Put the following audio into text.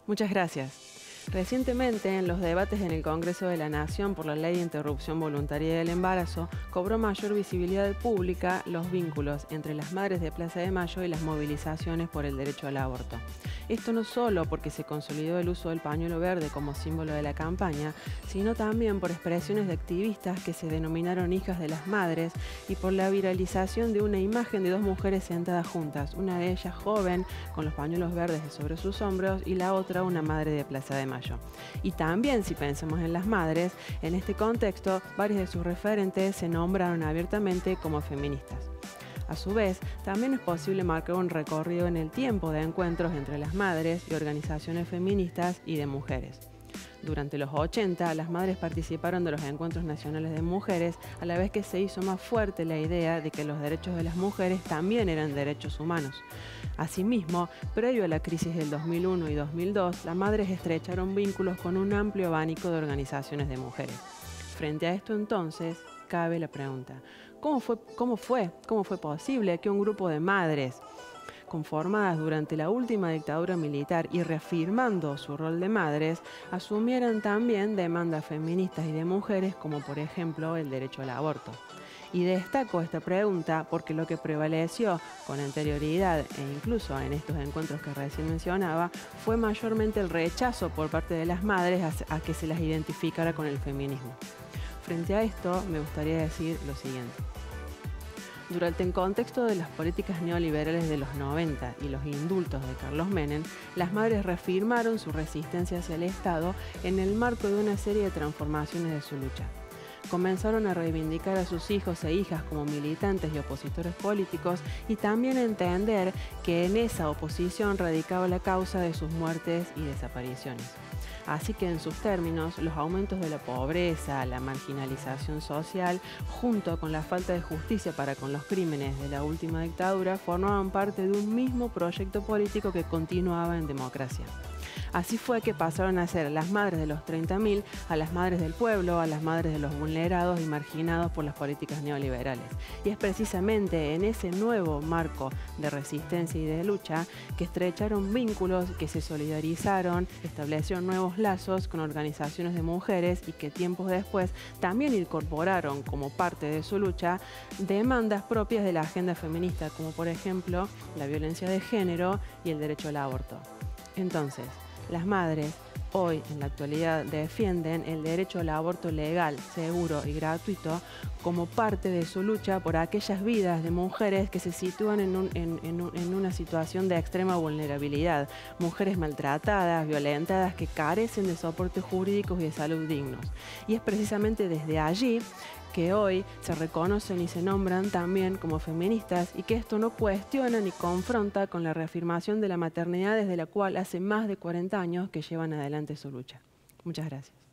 Muchas gracias. Recientemente, en los debates en el Congreso de la Nación por la Ley de Interrupción Voluntaria del Embarazo, cobró mayor visibilidad pública los vínculos entre las madres de Plaza de Mayo y las movilizaciones por el derecho al aborto. Esto no solo porque se consolidó el uso del pañuelo verde como símbolo de la campaña, sino también por expresiones de activistas que se denominaron hijas de las madres y por la viralización de una imagen de dos mujeres sentadas juntas, una de ellas joven con los pañuelos verdes sobre sus hombros y la otra una madre de Plaza de Mayo. Y también, si pensamos en las madres, en este contexto, varios de sus referentes se nombraron abiertamente como feministas. A su vez, también es posible marcar un recorrido en el tiempo de encuentros entre las madres y organizaciones feministas y de mujeres. Durante los 80, las madres participaron de los encuentros nacionales de mujeres, a la vez que se hizo más fuerte la idea de que los derechos de las mujeres también eran derechos humanos. Asimismo, previo a la crisis del 2001 y 2002, las madres estrecharon vínculos con un amplio abanico de organizaciones de mujeres. Frente a esto, entonces, cabe la pregunta: ¿Cómo fue posible que un grupo de madres conformadas durante la última dictadura militar y reafirmando su rol de madres, asumieran también demandas feministas y de mujeres como por ejemplo el derecho al aborto? Y destaco esta pregunta porque lo que prevaleció con anterioridad e incluso en estos encuentros que recién mencionaba fue mayormente el rechazo por parte de las madres a que se las identificara con el feminismo. Frente a esto, me gustaría decir lo siguiente. Durante el contexto de las políticas neoliberales de los 90 y los indultos de Carlos Menem, las madres reafirmaron su resistencia hacia el Estado en el marco de una serie de transformaciones de su lucha. Comenzaron a reivindicar a sus hijos e hijas como militantes y opositores políticos y también a entender que en esa oposición radicaba la causa de sus muertes y desapariciones. Así que en sus términos, los aumentos de la pobreza, la marginalización social, junto con la falta de justicia para con los crímenes de la última dictadura, formaban parte de un mismo proyecto político que continuaba en democracia. Así fue que pasaron a ser las madres de los 30.000 a las madres del pueblo, a las madres de los vulnerados y marginados por las políticas neoliberales. Y es precisamente en ese nuevo marco de resistencia y de lucha que estrecharon vínculos, que se solidarizaron, establecieron nuevos lazos con organizaciones de mujeres y que tiempos después también incorporaron como parte de su lucha demandas propias de la agenda feminista, como por ejemplo la violencia de género y el derecho al aborto. Entonces, las madres hoy, en la actualidad, defienden el derecho al aborto legal, seguro y gratuito como parte de su lucha por aquellas vidas de mujeres que se sitúan en una situación de extrema vulnerabilidad, mujeres maltratadas, violentadas, que carecen de soportes jurídicos y de salud dignos. Y es precisamente desde allí que hoy se reconocen y se nombran también como feministas y que esto no cuestiona ni confronta con la reafirmación de la maternidad desde la cual hace más de 40 años que llevan adelante su lucha. Muchas gracias.